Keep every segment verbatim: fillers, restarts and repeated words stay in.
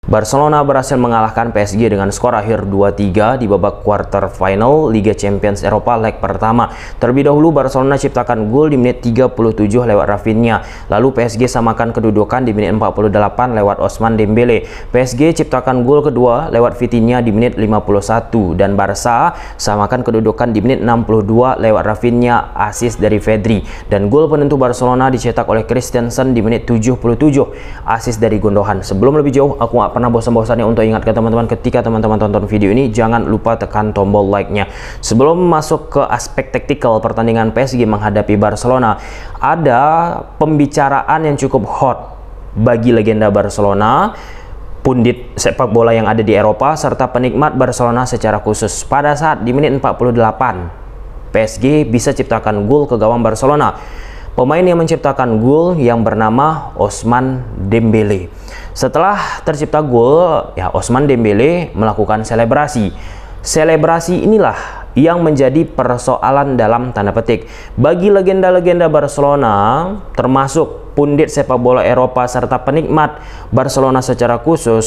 Barcelona berhasil mengalahkan P S G dengan skor akhir dua tiga di babak quarter final Liga Champions Eropa leg pertama. Terlebih dahulu Barcelona ciptakan gol di menit tiga puluh tujuh lewat Rafinha. Lalu P S G samakan kedudukan di menit empat puluh delapan lewat Ousmane Dembele. P S G ciptakan gol kedua lewat Vitinha di menit lima puluh satu dan Barca samakan kedudukan di menit enam puluh dua lewat Rafinha, assist dari Pedri. Dan gol penentu Barcelona dicetak oleh Christensen di menit tujuh puluh tujuh, assist dari Gundogan. Sebelum lebih jauh, aku gak pernah bosan-bosannya untuk ingatkan teman-teman, ketika teman-teman tonton video ini jangan lupa tekan tombol like-nya. Sebelum masuk ke aspek taktikal pertandingan P S G menghadapi Barcelona, ada pembicaraan yang cukup hot bagi legenda Barcelona, pundit sepak bola yang ada di Eropa, serta penikmat Barcelona secara khusus. Pada saat di menit empat puluh delapan, P S G bisa ciptakan gol ke gawang Barcelona. Pemain yang menciptakan gol yang bernama Ousmane Dembele. Setelah tercipta gol, ya Ousmane Dembele melakukan selebrasi. Selebrasi inilah yang menjadi persoalan dalam tanda petik bagi legenda-legenda Barcelona, termasuk pundit sepak bola Eropa serta penikmat Barcelona secara khusus.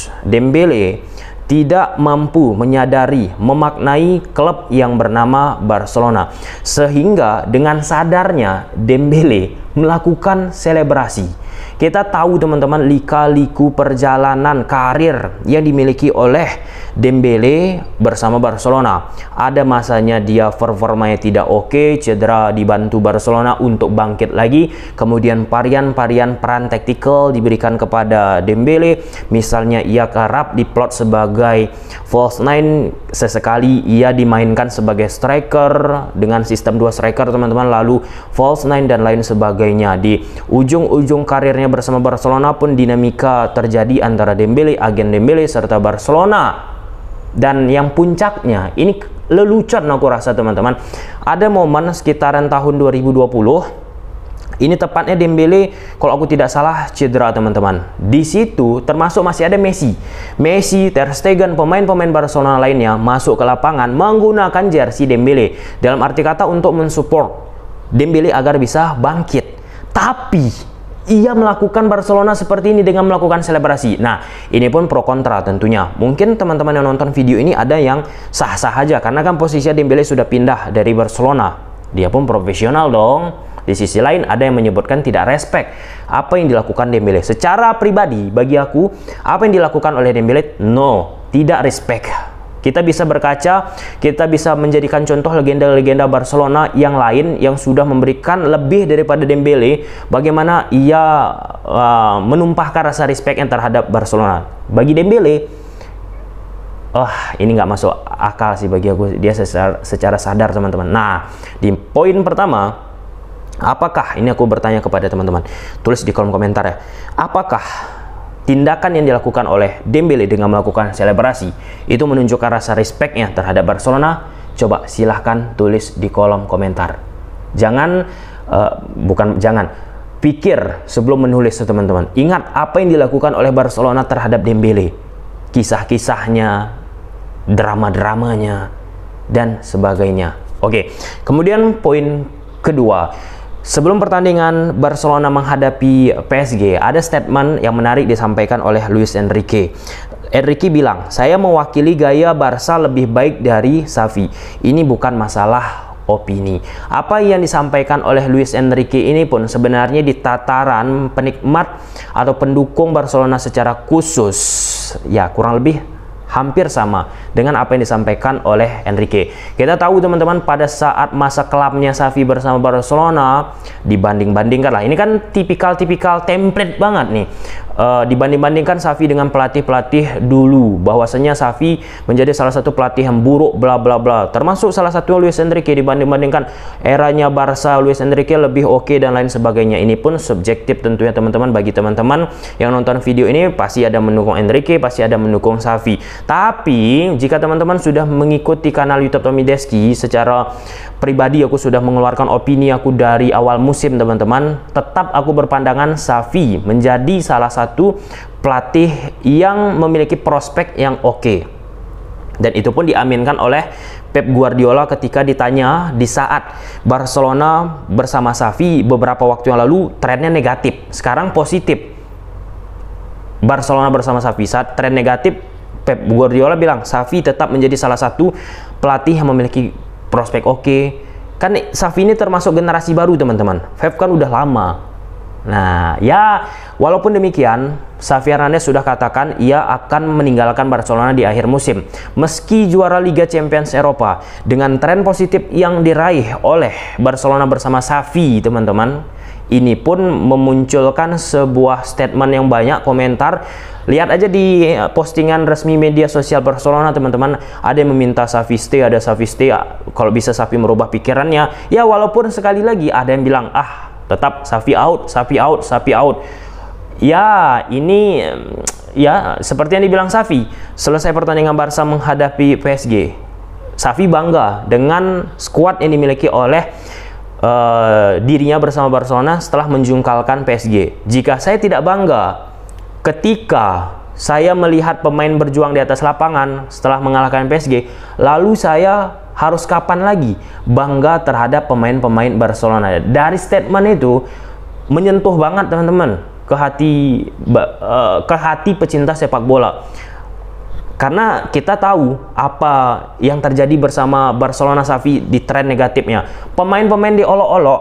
Dembele tidak mampu menyadari, memaknai klub yang bernama Barcelona, sehingga dengan sadarnya Dembele melakukan selebrasi. Kita tahu teman-teman, lika-liku perjalanan karir yang dimiliki oleh Dembele bersama Barcelona. Ada masanya dia performanya tidak oke, cedera, dibantu Barcelona untuk bangkit lagi. Kemudian varian-varian peran taktikal diberikan kepada Dembele. Misalnya ia kerap diplot sebagai false nine, sesekali ia dimainkan sebagai striker dengan sistem dua striker teman-teman, lalu false nine dan lain sebagainya. Di ujung-ujung karirnya bersama Barcelona pun dinamika terjadi antara Dembele, agen Dembele serta Barcelona. Dan yang puncaknya, ini lelucon aku rasa teman-teman, ada momen sekitaran tahun dua ribu dua puluh. Ini tepatnya Dembele, kalau aku tidak salah, cedera teman-teman. Di situ termasuk masih ada Messi. Messi, Ter Stegen, pemain-pemain Barcelona lainnya masuk ke lapangan menggunakan jersey Dembele. Dalam arti kata untuk mensupport Dembele agar bisa bangkit. Tapi ia melakukan Barcelona seperti ini dengan melakukan selebrasi. Nah, ini pun pro kontra tentunya. Mungkin teman-teman yang nonton video ini ada yang sah-sah aja, karena kan posisinya Dembele sudah pindah dari Barcelona. Dia pun profesional dong. Di sisi lain ada yang menyebutkan tidak respect apa yang dilakukan Dembele. Secara pribadi bagi aku, apa yang dilakukan oleh Dembele, no, tidak respect. Kita bisa berkaca, kita bisa menjadikan contoh legenda-legenda Barcelona yang lain yang sudah memberikan lebih daripada Dembele, bagaimana ia uh, menumpahkan rasa respect yang terhadap Barcelona. Bagi Dembele, oh ini nggak masuk akal sih bagi aku, dia secara, secara sadar teman-teman. Nah, di poin pertama, apakah, ini aku bertanya kepada teman-teman, tulis di kolom komentar ya, apakah tindakan yang dilakukan oleh Dembele dengan melakukan selebrasi itu menunjukkan rasa respectnya terhadap Barcelona? Coba silahkan tulis di kolom komentar. Jangan, uh, bukan jangan, pikir sebelum menulis teman-teman. Ingat apa yang dilakukan oleh Barcelona terhadap Dembele. Kisah-kisahnya, drama-dramanya, dan sebagainya. Oke, kemudian poin kedua. Sebelum pertandingan Barcelona menghadapi P S G, ada statement yang menarik disampaikan oleh Luis Enrique. Enrique bilang, saya mewakili gaya Barca lebih baik dari Xavi. Ini bukan masalah opini. Apa yang disampaikan oleh Luis Enrique ini pun sebenarnya di tataran penikmat atau pendukung Barcelona secara khusus, ya kurang lebih hampir sama dengan apa yang disampaikan oleh Enrique. Kita tahu teman-teman, pada saat masa kelapnya Xavi bersama Barcelona, dibanding-bandingkan lah, ini kan tipikal-tipikal template banget nih. Uh, dibanding-bandingkan Xavi dengan pelatih-pelatih dulu, bahwasanya Xavi menjadi salah satu pelatih yang buruk, bla bla bla. Termasuk salah satu Luis Enrique, dibanding-bandingkan eranya Barca, Luis Enrique lebih oke okay, dan lain sebagainya. Ini pun subjektif tentunya teman-teman. Bagi teman-teman yang nonton video ini, pasti ada mendukung Enrique, pasti ada mendukung Xavi. Tapi jika teman-teman sudah mengikuti kanal YouTube Tommy Deski, secara pribadi aku sudah mengeluarkan opini aku dari awal musim teman-teman, tetap aku berpandangan Xavi menjadi salah satu pelatih yang memiliki prospek yang oke. Okay. Dan itu pun diaminkan oleh Pep Guardiola ketika ditanya di saat Barcelona bersama Xavi beberapa waktu yang lalu trennya negatif, sekarang positif. Barcelona bersama Xavi. Saat tren negatif, Pep Guardiola bilang Xavi tetap menjadi salah satu pelatih yang memiliki prospek oke. Kan Xavi ini termasuk generasi baru teman-teman. Pep kan udah lama. Nah, ya walaupun demikian, Xavi Hernandez sudah katakan ia akan meninggalkan Barcelona di akhir musim. Meski juara Liga Champions Eropa, dengan tren positif yang diraih oleh Barcelona bersama Xavi, teman-teman, ini pun memunculkan sebuah statement yang banyak komentar. Lihat aja di postingan resmi media sosial Barcelona, teman-teman. Ada yang meminta Xavi stay, ada Xavi stay. Kalau bisa Xavi merubah pikirannya. Ya walaupun sekali lagi ada yang bilang, ah tetap Xavi out, Xavi out, Xavi out. Ya ini ya seperti yang dibilang Xavi. Selesai pertandingan Barca menghadapi P S G, Xavi bangga dengan skuad yang dimiliki oleh Uh, dirinya bersama Barcelona setelah menjungkalkan P S G. Jika saya tidak bangga ketika saya melihat pemain berjuang di atas lapangan setelah mengalahkan P S G, lalu saya harus kapan lagi bangga terhadap pemain-pemain Barcelona? Dari statement itu menyentuh banget teman-teman ke hati uh, ke hati pecinta sepak bola. Karena kita tahu apa yang terjadi bersama Barcelona Xavi di tren negatifnya. Pemain-pemain diolok-olok,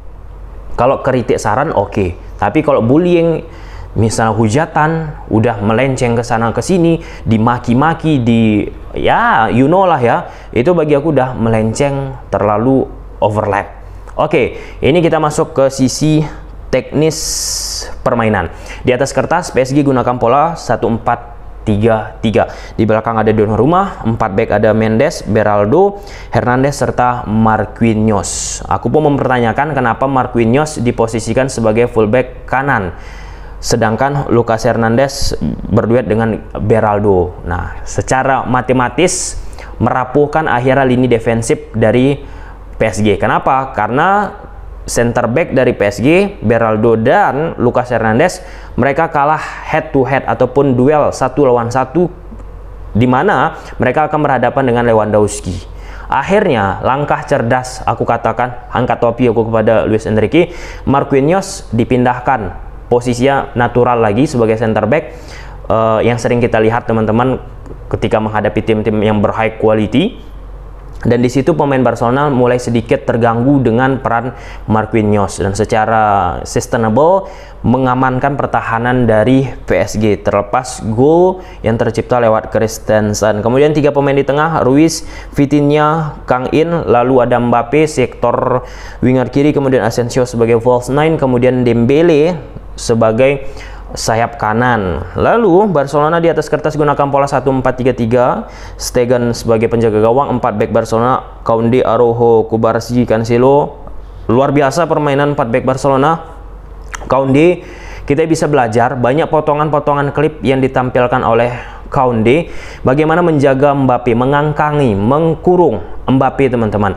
kalau kritik saran oke. Okay. Tapi kalau bullying, misalnya hujatan, udah melenceng ke sana ke sini, dimaki-maki, di ya you know lah ya. Itu bagi aku udah melenceng terlalu overlap. Oke, okay, ini kita masuk ke sisi teknis permainan. Di atas kertas P S G gunakan pola satu empat tiga tiga. Di belakang ada Donnarumma, empat back ada Mendes, Beraldo, Hernandez serta Marquinhos. Aku pun mempertanyakan kenapa Marquinhos diposisikan sebagai fullback kanan, sedangkan Lucas Hernandez berduet dengan Beraldo. Nah, secara matematis merapuhkan akhirnya lini defensif dari P S G. Kenapa? Karena center back dari P S G, Beraldo dan Lucas Hernandez, mereka kalah head to head ataupun duel satu lawan satu, di mana mereka akan berhadapan dengan Lewandowski. Akhirnya langkah cerdas, aku katakan, angkat topi aku kepada Luis Enrique, Marquinhos dipindahkan posisinya natural lagi sebagai center back, uh, yang sering kita lihat teman-teman ketika menghadapi tim-tim yang berhigh quality. Dan di situ pemain Barcelona mulai sedikit terganggu dengan peran Marquinhos dan secara sustainable mengamankan pertahanan dari P S G terlepas gol yang tercipta lewat Christensen. Kemudian tiga pemain di tengah, Ruiz, Vitinha, Kang In, lalu ada Mbappe sektor winger kiri, kemudian Asensio sebagai false nine, kemudian Dembele sebagai sayap kanan. Lalu Barcelona di atas kertas gunakan pola satu empat tiga tiga, Stegen sebagai penjaga gawang, empat back Barcelona, Koundé, Araujo, Cubarsí, Cancelo. Luar biasa permainan empat back Barcelona. Koundé, kita bisa belajar banyak potongan-potongan klip yang ditampilkan oleh Koundé bagaimana menjaga Mbappe, mengangkangi, mengkurung Mbappe, teman-teman.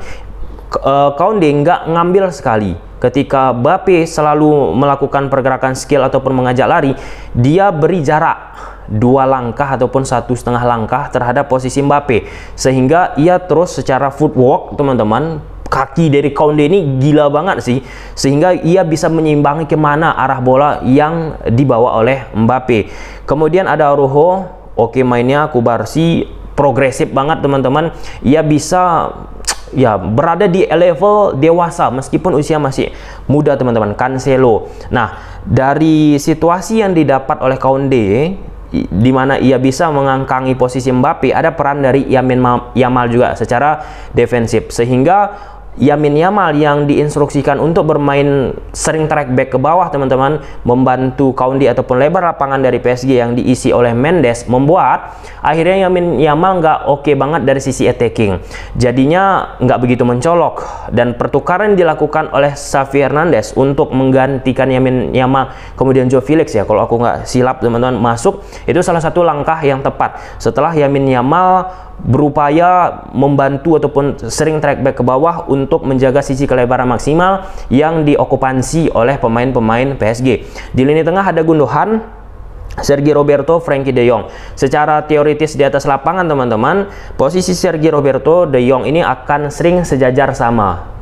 Koundé nggak ngambil sekali. Ketika Mbappe selalu melakukan pergerakan skill ataupun mengajak lari, dia beri jarak dua langkah ataupun satu setengah langkah terhadap posisi Mbappe, sehingga ia terus secara footwork, teman-teman, kaki dari Koundé ini gila banget sih, sehingga ia bisa menyeimbangi kemana arah bola yang dibawa oleh Mbappe. Kemudian ada Araujo, oke mainnya, Cubarsí progresif banget teman-teman, ia bisa ya berada di level dewasa meskipun usia masih muda teman-teman. Cancelo, nah dari situasi yang didapat oleh Koundé di mana ia bisa mengangkangi posisi Mbappe, ada peran dari Yamin Yamal juga secara defensif, sehingga Yamin Yamal yang diinstruksikan untuk bermain sering track back ke bawah teman-teman, membantu Koundé ataupun lebar lapangan dari P S G yang diisi oleh Mendes, membuat akhirnya Yamin Yamal nggak oke banget dari sisi attacking, jadinya nggak begitu mencolok. Dan pertukaran dilakukan oleh Xavi Hernandez untuk menggantikan Yamin Yamal, kemudian Joe Felix ya kalau aku nggak silap teman-teman masuk, itu salah satu langkah yang tepat setelah Yamin Yamal berupaya membantu ataupun sering track back ke bawah untuk menjaga sisi kelebaran maksimal yang diokupansi oleh pemain-pemain P S G. Di lini tengah ada Gundogan, Sergi Roberto, Frenkie de Jong. Secara teoritis di atas lapangan teman-teman, posisi Sergi Roberto, de Jong ini akan sering sejajar sama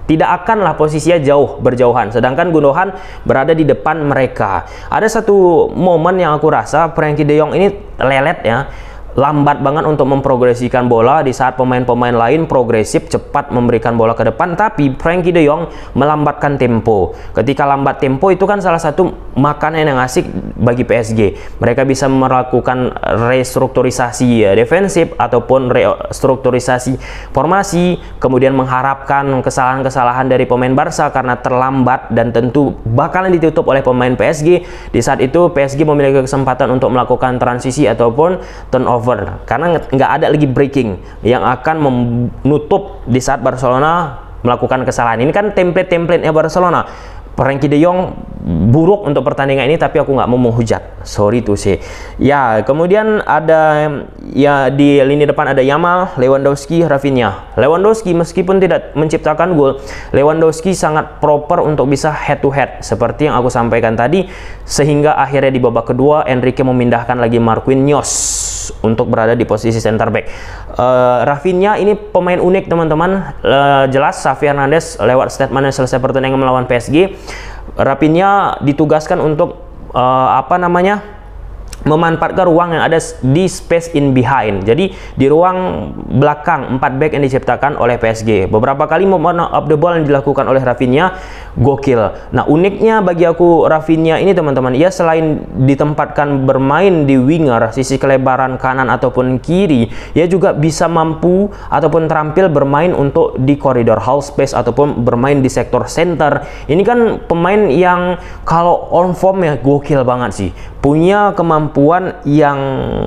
tidak akanlah posisinya jauh berjauhan, sedangkan Gundogan berada di depan mereka. Ada satu momen yang aku rasa Frenkie de Jong ini lelet ya, lambat banget untuk memprogresikan bola di saat pemain-pemain lain progresif cepat memberikan bola ke depan, tapi Frenkie de Jong melambatkan tempo. Ketika lambat tempo itu kan salah satu makanan yang asik bagi P S G. Mereka bisa melakukan restrukturisasi defensif ataupun restrukturisasi formasi, kemudian mengharapkan kesalahan-kesalahan dari pemain Barca karena terlambat dan tentu bakalan ditutup oleh pemain P S G. Di saat itu P S G memiliki kesempatan untuk melakukan transisi ataupun turnover, karena nggak ada lagi breaking yang akan menutup di saat Barcelona melakukan kesalahan. Ini kan template-template-nya Barcelona. Frenkie de Jong buruk untuk pertandingan ini, tapi aku nggak mau menghujat, sorry tuh sih. Ya, kemudian ada ya di lini depan ada Yamal, Lewandowski, Rafinha. Lewandowski meskipun tidak menciptakan gol, Lewandowski sangat proper untuk bisa head to head seperti yang aku sampaikan tadi, sehingga akhirnya di babak kedua Enrique memindahkan lagi Marquinhos untuk berada di posisi center back. Uh, Rafinha ini pemain unik teman-teman. Uh, jelas Xavi Hernandez lewat statementnya selesai pertandingan melawan P S G, Rafinha ditugaskan untuk uh, apa namanya memanfaatkan ruang yang ada di space in behind. Jadi di ruang belakang empat back yang diciptakan oleh P S G. Beberapa kali movement of the ball yang dilakukan oleh Rafinha gokil. Nah, uniknya bagi aku Rafinha ini teman-teman, ia selain ditempatkan bermain di winger sisi kelebaran kanan ataupun kiri, ia juga bisa mampu ataupun terampil bermain untuk di koridor half space ataupun bermain di sektor center. Ini kan pemain yang kalau on form ya gokil banget sih. Punya kemampuan yang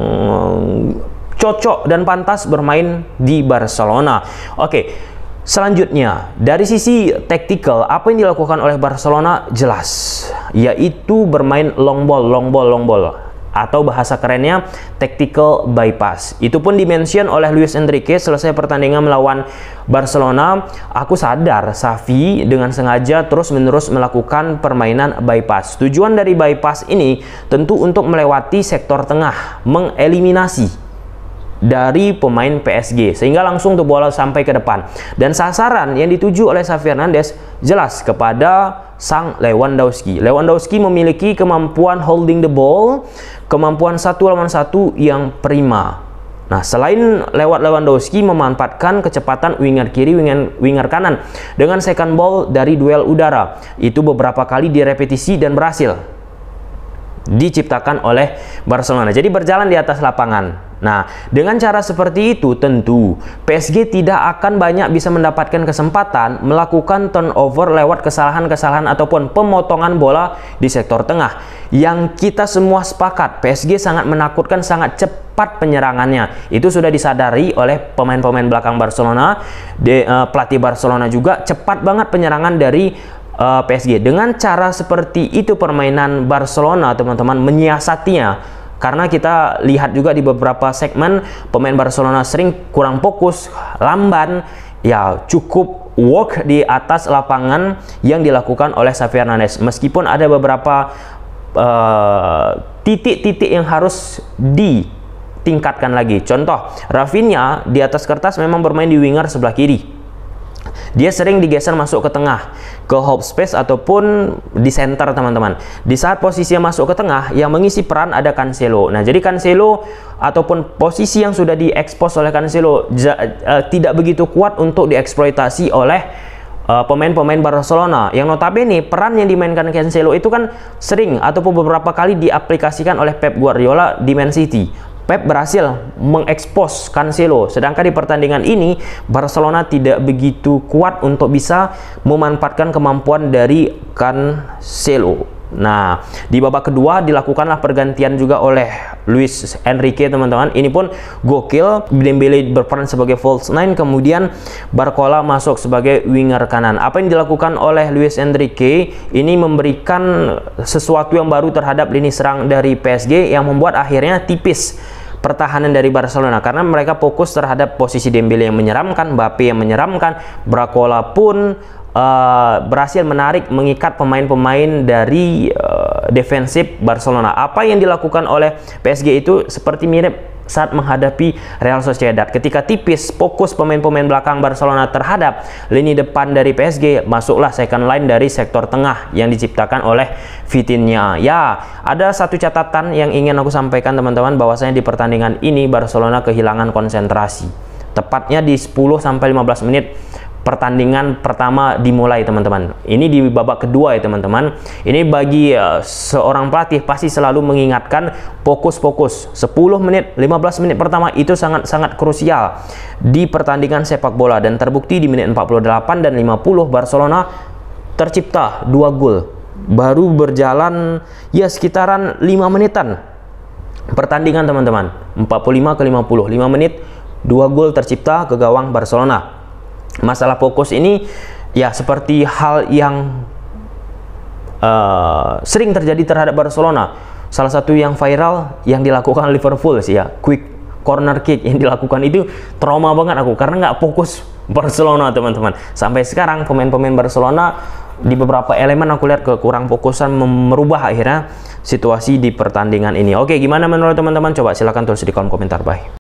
cocok dan pantas bermain di Barcelona. Oke, selanjutnya dari sisi taktikal, apa yang dilakukan oleh Barcelona jelas, yaitu bermain long ball, long ball, long ball, atau bahasa kerennya tactical bypass. Itu pun dimention oleh Luis Enrique selesai pertandingan melawan Barcelona. Aku sadar Xavi dengan sengaja terus-menerus melakukan permainan bypass. Tujuan dari bypass ini tentu untuk melewati sektor tengah, mengeliminasi dari pemain P S G sehingga langsung tuh bola sampai ke depan. Dan sasaran yang dituju oleh Xavi Hernandez jelas kepada sang Lewandowski. Lewandowski memiliki kemampuan holding the ball, kemampuan satu lawan satu yang prima. Nah, selain lewat Lewandowski memanfaatkan kecepatan winger kiri, winger, winger kanan dengan second ball dari duel udara. Itu beberapa kali direpetisi dan berhasil diciptakan oleh Barcelona. Jadi berjalan di atas lapangan. Nah, dengan cara seperti itu tentu P S G tidak akan banyak bisa mendapatkan kesempatan melakukan turnover lewat kesalahan-kesalahan ataupun pemotongan bola di sektor tengah. Yang kita semua sepakat, P S G sangat menakutkan, sangat cepat penyerangannya. Itu sudah disadari oleh pemain-pemain belakang Barcelona. De, uh, pelatih Barcelona juga cepat banget penyerangan dari uh, P S G. Dengan cara seperti itu permainan Barcelona, teman-teman, menyiasatinya. Karena kita lihat juga di beberapa segmen pemain Barcelona sering kurang fokus, lamban, ya cukup work di atas lapangan yang dilakukan oleh Xavi Hernandez. Meskipun ada beberapa titik-titik uh, yang harus ditingkatkan lagi. Contoh, Rafinha di atas kertas memang bermain di winger sebelah kiri. Dia sering digeser masuk ke tengah, ke half space ataupun di center, teman-teman. Di saat posisinya masuk ke tengah, yang mengisi peran ada Cancelo. Nah, jadi Cancelo ataupun posisi yang sudah diekspos oleh Cancelo ja, uh, tidak begitu kuat untuk dieksploitasi oleh pemain-pemain uh, Barcelona. Yang notabene peran yang dimainkan Cancelo itu kan sering ataupun beberapa kali diaplikasikan oleh Pep Guardiola di Man City. Pep berhasil mengekspos Cancelo, sedangkan di pertandingan ini Barcelona tidak begitu kuat untuk bisa memanfaatkan kemampuan dari Cancelo. Nah, di babak kedua dilakukanlah pergantian juga oleh Luis Enrique, teman-teman. Ini pun gokil. Dembele berperan sebagai false nine, kemudian Barcola masuk sebagai winger kanan. Apa yang dilakukan oleh Luis Enrique ini memberikan sesuatu yang baru terhadap lini serang dari P S G yang membuat akhirnya tipis pertahanan dari Barcelona karena mereka fokus terhadap posisi Dembele yang menyeramkan, Mbappe yang menyeramkan, Barcola pun uh, berhasil menarik, mengikat pemain-pemain dari uh, defensif Barcelona. Apa yang dilakukan oleh P S G itu seperti mirip saat menghadapi Real Sociedad. Ketika tipis fokus pemain-pemain belakang Barcelona terhadap lini depan dari P S G, masuklah second line dari sektor tengah yang diciptakan oleh Vitinha. Ya, ada satu catatan yang ingin aku sampaikan teman-teman, bahwasanya di pertandingan ini Barcelona kehilangan konsentrasi. Tepatnya di sepuluh sampai lima belas menit pertandingan pertama dimulai teman-teman. Ini di babak kedua ya teman-teman. Ini bagi uh, seorang pelatih pasti selalu mengingatkan fokus-fokus. sepuluh menit, lima belas menit pertama itu sangat-sangat krusial di pertandingan sepak bola, dan terbukti di menit empat puluh delapan dan lima puluh Barcelona tercipta dua gol. Baru berjalan ya sekitaran lima menitan pertandingan teman-teman. empat puluh lima ke lima puluh, lima menit, dua gol tercipta ke gawang Barcelona. Masalah fokus ini ya seperti hal yang uh, sering terjadi terhadap Barcelona. Salah satu yang viral yang dilakukan Liverpool sih ya, quick corner kick yang dilakukan itu trauma banget aku, karena nggak fokus Barcelona teman-teman. Sampai sekarang pemain-pemain Barcelona di beberapa elemen aku lihat kekurang fokusan merubah akhirnya situasi di pertandingan ini. Oke, gimana menurut teman-teman? Coba silahkan tulis di kolom komentar. Bye.